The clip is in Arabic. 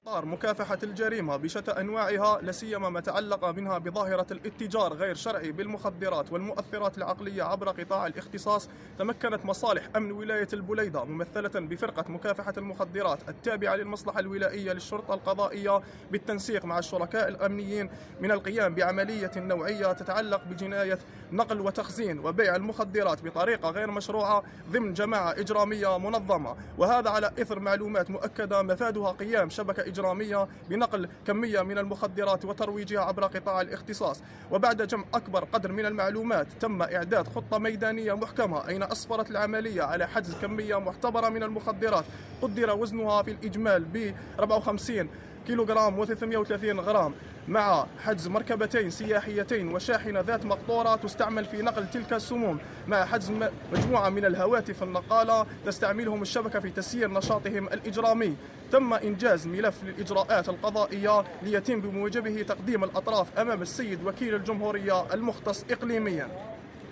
إطار مكافحة الجريمة بشتى أنواعها، لاسيما ما تعلق منها بظاهرة الاتجار غير شرعي بالمخدرات والمؤثرات العقلية عبر قطاع الاختصاص، تمكنت مصالح أمن ولاية البليدة ممثلة بفرقة مكافحة المخدرات التابعة للمصلحة الولائية للشرطة القضائية بالتنسيق مع الشركاء الأمنيين من القيام بعملية نوعية تتعلق بجناية نقل وتخزين وبيع المخدرات بطريقة غير مشروعة ضمن جماعة إجرامية منظمة، وهذا على إثر معلومات مؤكدة مفادها قيام شبكة إجرامية بنقل كمية من المخدرات وترويجها عبر قطاع الاختصاص. وبعد جمع أكبر قدر من المعلومات تم إعداد خطة ميدانية محكمة أين أسفرت العملية على حجز كمية معتبرة من المخدرات قدر وزنها في الإجمال ب 54 كيلوغرام و330 غرام، مع حجز مركبتين سياحيتين وشاحنة ذات مقطورة تستعمل في نقل تلك السموم، مع حجز مجموعة من الهواتف النقالة تستعملهم الشبكة في تسيير نشاطهم الإجرامي. تم إنجاز ملف للإجراءات القضائية ليتم بموجبه تقديم الأطراف أمام السيد وكيل الجمهورية المختص إقليميا.